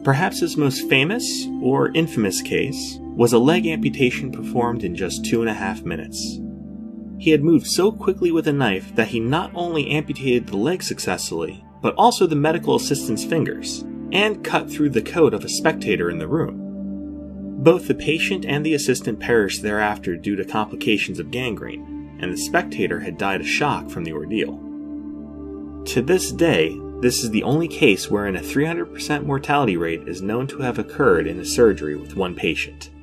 Perhaps his most famous or infamous case was a leg amputation performed in just 2.5 minutes. He had moved so quickly with a knife that he not only amputated the leg successfully, but also the medical assistant's fingers, and cut through the coat of a spectator in the room. Both the patient and the assistant perished thereafter due to complications of gangrene, and the spectator had died of shock from the ordeal. To this day, this is the only case wherein a 300% mortality rate is known to have occurred in a surgery with one patient.